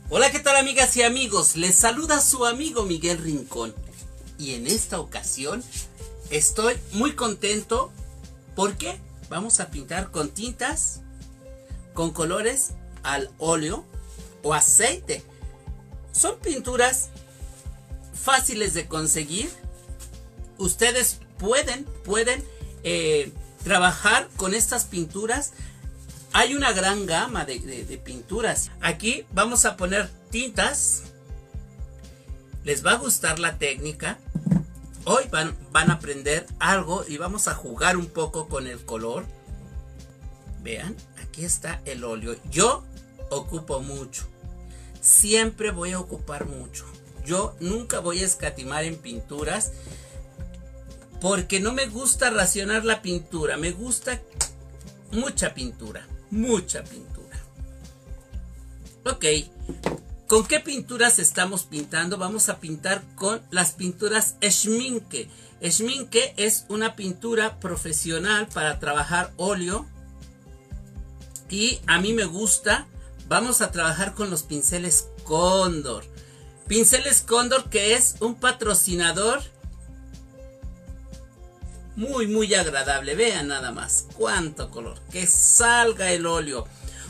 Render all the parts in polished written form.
Hola, ¿qué tal amigas y amigos? Les saluda su amigo Miguel Rincón. Y en esta ocasión estoy muy contento porque vamos a pintar con tintas, con colores al óleo o aceite. Son pinturas fáciles de conseguir. Ustedes pueden trabajar con estas pinturas. Hay una gran gama de pinturas. Aquí vamos a poner tintas. Les va a gustar la técnica. Hoy van a aprender algo y vamos a jugar un poco con el color. Vean, aquí está el óleo. Yo ocupo mucho. Siempre voy a ocupar mucho. Yo nunca voy a escatimar en pinturas porque no me gusta racionar la pintura. Me gusta mucha pintura. Mucha pintura. Ok, ¿con qué pinturas estamos pintando? Vamos a pintar con las pinturas Schmincke. Schmincke es una pintura profesional para trabajar óleo y a mí me gusta. Vamos a trabajar con los pinceles Cóndor. Pinceles Cóndor, que es un patrocinador muy agradable. Vean nada más cuánto color, que salga el óleo.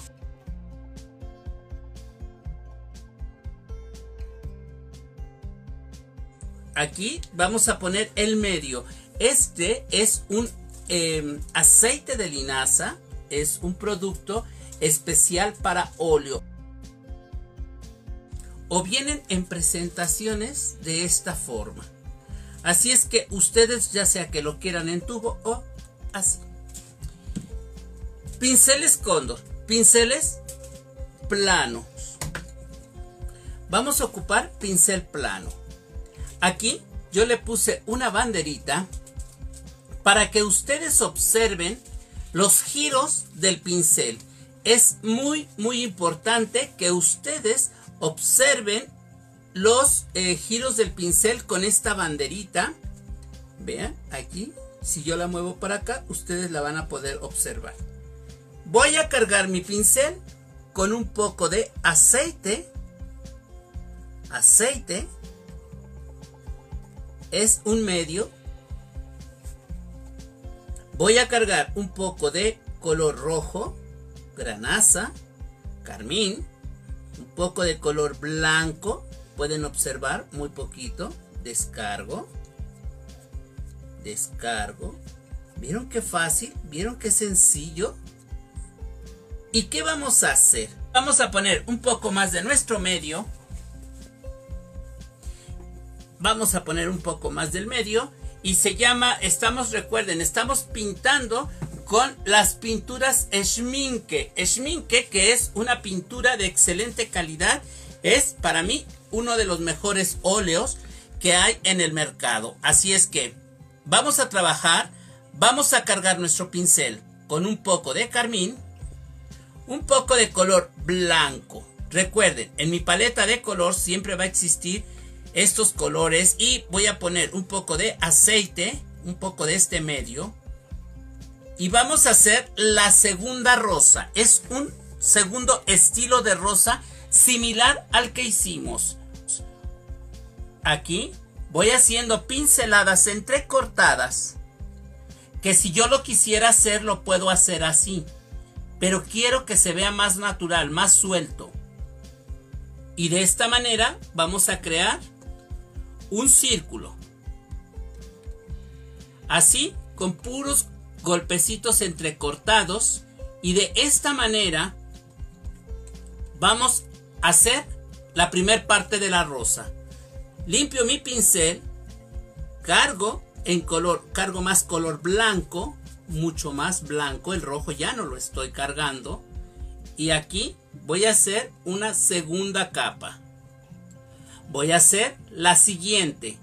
Aquí vamos a poner el medio. Este es un aceite de linaza. Es un producto especial para óleo. O vienen en presentaciones de esta forma. Así es que ustedes, ya sea que lo quieran en tubo o así. Pinceles Cóndor, pinceles planos. Vamos a ocupar pincel plano. Aquí yo le puse una banderita para que ustedes observen los giros del pincel. Es muy importante que ustedes observen los giros del pincel con esta banderita. Vean aquí, si yo la muevo para acá, ustedes la van a poder observar. Voy a cargar mi pincel con un poco de aceite. Aceite es un medio. Voy a cargar un poco de color rojo, granaza, carmín, un poco de color blanco. Pueden observar muy poquito. Descargo. Descargo. ¿Vieron qué fácil? ¿Vieron qué sencillo? ¿Y qué vamos a hacer? Vamos a poner un poco más de nuestro medio. Vamos a poner un poco más del medio. Y se llama, recuerden, estamos pintando con las pinturas Schmincke. Schmincke, que es una pintura de excelente calidad. Es para mí uno de los mejores óleos que hay en el mercado. Así es que vamos a trabajar. Vamos a cargar nuestro pincel con un poco de carmín, un poco de color blanco. Recuerden, en mi paleta de color siempre va a existir estos colores. Y voy a poner un poco de aceite, un poco de este medio. Y vamos a hacer la segunda rosa. Es un segundo estilo de rosa similar al que hicimos. Aquí voy haciendo pinceladas entrecortadas, que si yo lo quisiera hacer lo puedo hacer así, pero quiero que se vea más natural, más suelto. Y de esta manera vamos a crear un círculo, así, con puros golpecitos entrecortados. Y de esta manera vamos a hacer la primera parte de la rosa. Limpio mi pincel, cargo más color blanco, mucho más blanco. El rojo ya no lo estoy cargando. Y aquí voy a hacer una segunda capa. Voy a hacer la siguiente.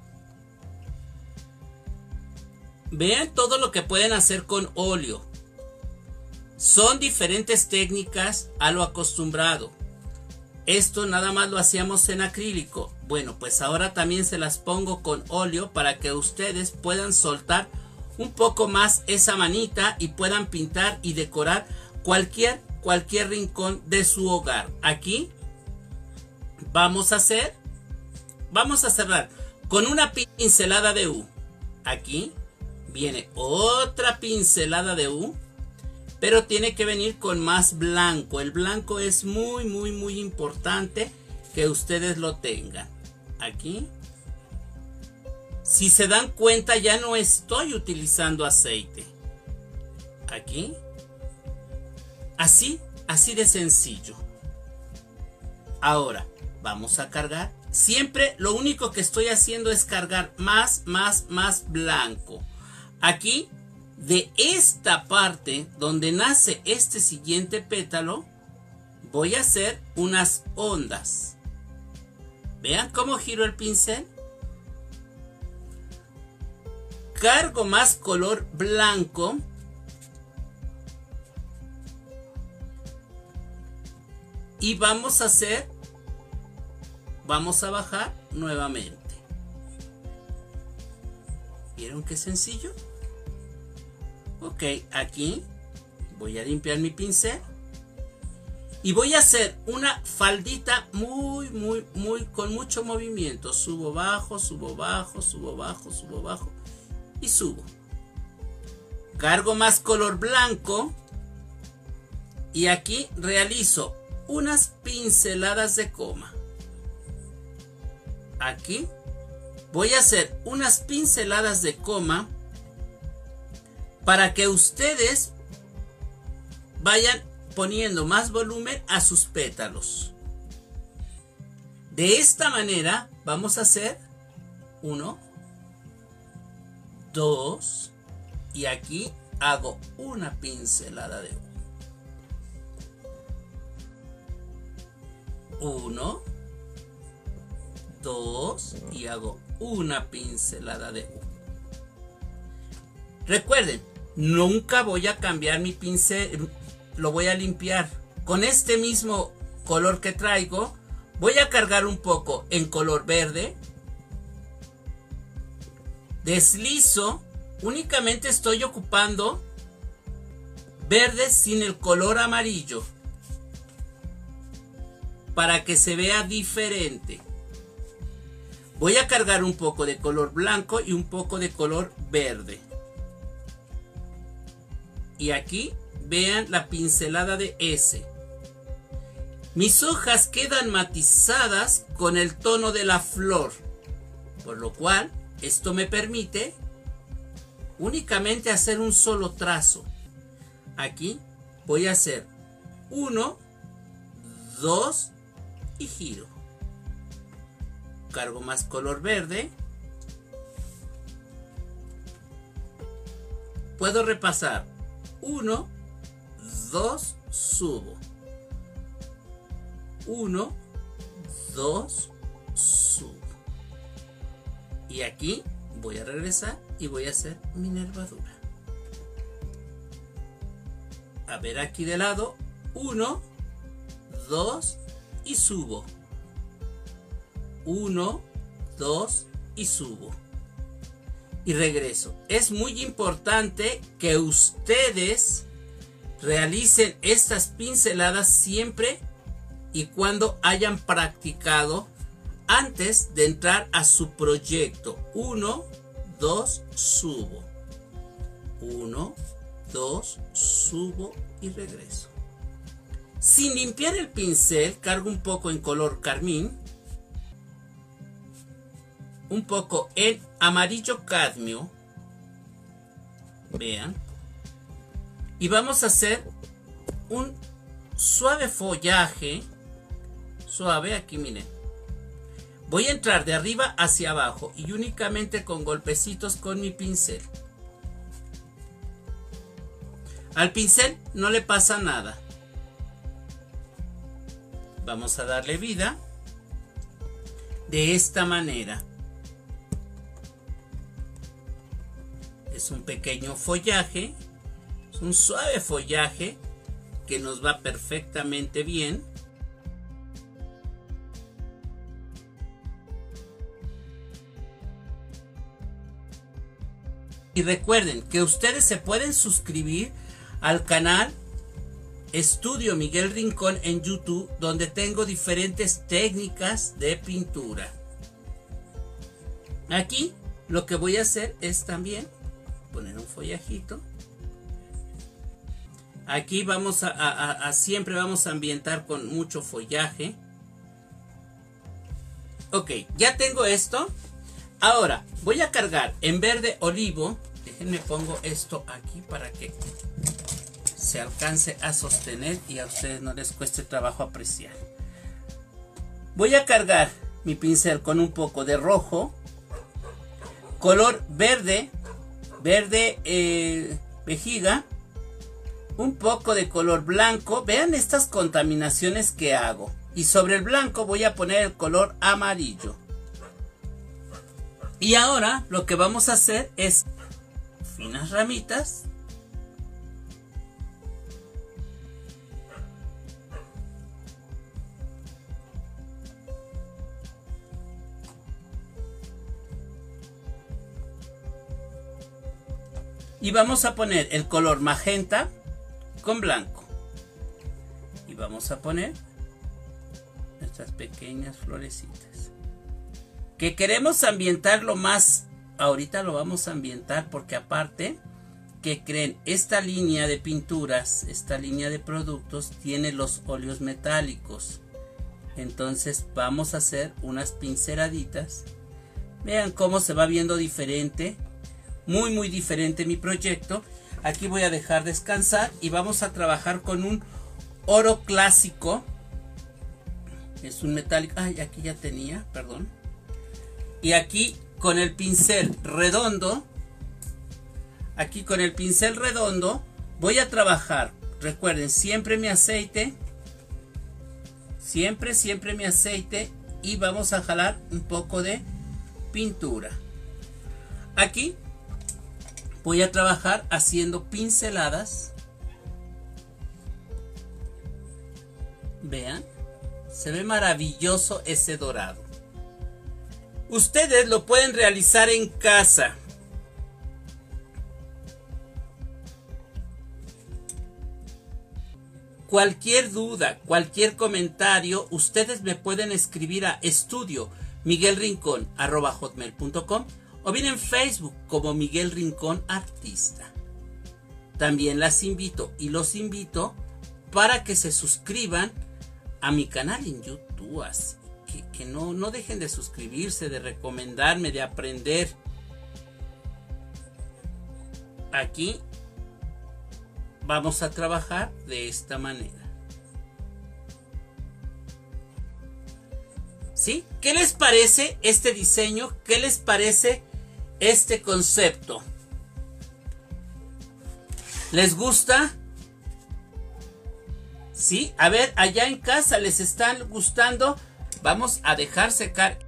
Vean todo lo que pueden hacer con óleo. Son diferentes técnicas a lo acostumbrado. Esto nada más lo hacíamos en acrílico. Bueno, pues ahora también se las pongo con óleo para que ustedes puedan soltar un poco más esa manita y puedan pintar y decorar cualquier rincón de su hogar. Aquí vamos a cerrar con una pincelada de U. Aquí viene otra pincelada de U, pero tiene que venir con más blanco. El blanco es muy importante que ustedes lo tengan. Aquí, si se dan cuenta, ya no estoy utilizando aceite. Aquí, así de sencillo. Ahora vamos a cargar. Siempre lo único que estoy haciendo es cargar más blanco. Aquí, de esta parte donde nace este siguiente pétalo, voy a hacer unas ondas. Vean cómo giro el pincel. Cargo más color blanco. Y vamos a bajar nuevamente. ¿Vieron qué sencillo? Ok, aquí voy a limpiar mi pincel. Y voy a hacer una faldita con mucho movimiento. Subo, bajo, subo, bajo, subo, bajo, subo, bajo. Y subo. Cargo más color blanco. Y aquí realizo unas pinceladas de coma. Aquí voy a hacer unas pinceladas de coma para que ustedes vayan poniendo más volumen a sus pétalos. De esta manera vamos a hacer 1, 2 y aquí hago una pincelada de 1, 2 y hago una pincelada de 1. Recuerden, nunca voy a cambiar mi pincel, lo voy a limpiar. Con este mismo color que traigo, voy a cargar un poco en color verde. Deslizo, únicamente estoy ocupando verde sin el color amarillo, para que se vea diferente. Voy a cargar un poco de color blanco y un poco de color verde. Y aquí vean la pincelada de S. Mis hojas quedan matizadas con el tono de la flor, por lo cual esto me permite únicamente hacer un solo trazo. Aquí voy a hacer 1, 2 y giro. Cargo más color verde. Puedo repasar 1, 2, subo. 1, 2, subo. Y aquí voy a regresar y voy a hacer mi nervadura. A ver aquí de lado. 1, 2 y subo. 1, 2 y subo. Y regreso. Es muy importante que ustedes realicen estas pinceladas siempre y cuando hayan practicado antes de entrar a su proyecto. 1, 2, subo. 1, 2, subo y regreso. Sin limpiar el pincel, cargo un poco en color carmín, un poco en amarillo cadmio, vean, y vamos a hacer un suave follaje, suave, aquí miren. Voy a entrar de arriba hacia abajo y únicamente con golpecitos con mi pincel. Al pincel no le pasa nada. Vamos a darle vida de esta manera. Es un pequeño follaje, es un suave follaje que nos va perfectamente bien. Y recuerden que ustedes se pueden suscribir al canal Estudio Miguel Rincón en YouTube, donde tengo diferentes técnicas de pintura. Aquí lo que voy a hacer es también poner un follajito. Aquí vamos siempre vamos a ambientar con mucho follaje. Ok, ya tengo esto. Ahora voy a cargar en verde olivo. Déjenme pongo esto aquí para que se alcance a sostener y a ustedes no les cueste trabajo apreciar. Voy a cargar mi pincel con un poco de rojo, color verde, vejiga, un poco de color blanco. Vean estas contaminaciones que hago. Y sobre el blanco voy a poner el color amarillo. Y ahora lo que vamos a hacer es finas ramitas. Y vamos a poner el color magenta con blanco. Y vamos a poner nuestras pequeñas florecitas. Que queremos ambientarlo más. Ahorita lo vamos a ambientar porque aparte, que creen, esta línea de pinturas, esta línea de productos tiene los óleos metálicos. Entonces vamos a hacer unas pinceladitas. Vean cómo se va viendo diferente. Muy diferente mi proyecto. Aquí voy a dejar descansar y vamos a trabajar con un oro clásico. Es un metálico. Ay, aquí ya tenía, perdón. Y aquí con el pincel redondo. Aquí con el pincel redondo voy a trabajar. Recuerden, siempre mi aceite. Siempre mi aceite. Y vamos a jalar un poco de pintura. Aquí voy a trabajar haciendo pinceladas. Vean, se ve maravilloso ese dorado. Ustedes lo pueden realizar en casa. Cualquier duda, cualquier comentario, ustedes me pueden escribir a estudiomiguelrincon@hotmail.com o bien en Facebook como Miguel Rincón Artista. También las invito y los invito para que se suscriban a mi canal en YouTube. Así que no dejen de suscribirse, de recomendarme, de aprender. Aquí vamos a trabajar de esta manera. ¿Sí? ¿Qué les parece este diseño? ¿Qué les parece este concepto? ¿Les gusta? ¿Sí? A ver, allá en casa, ¿les están gustando? Vamos a dejar secar.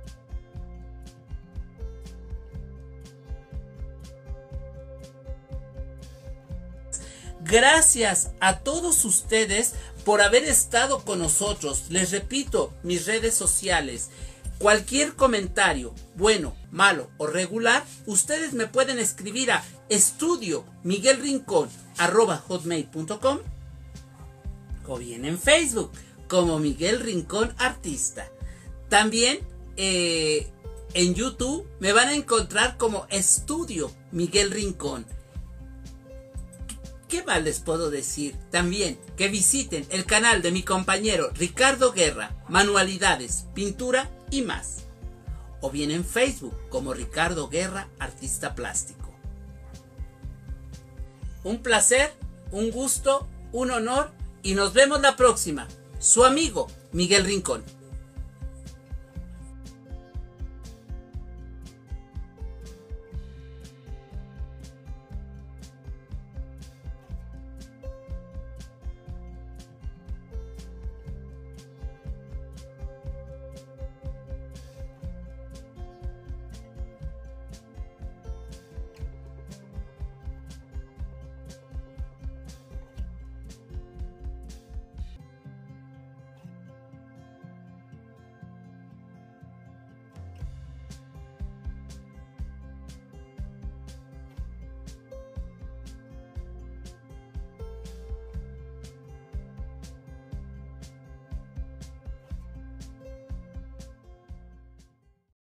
Gracias a todos ustedes por haber estado con nosotros. Les repito, mis redes sociales. Cualquier comentario, bueno, malo o regular, ustedes me pueden escribir a estudiomiguelrincon@hotmail.com o bien en Facebook como Miguel Rincón Artista. También en YouTube me van a encontrar como Estudio Miguel Rincón. ¿Qué más les puedo decir? También que visiten el canal de mi compañero Ricardo Guerra, Manualidades, Pintura y más. O bien en Facebook como Ricardo Guerra, Artista Plástico. Un placer, un gusto, un honor y nos vemos la próxima. Su amigo Miguel Rincón.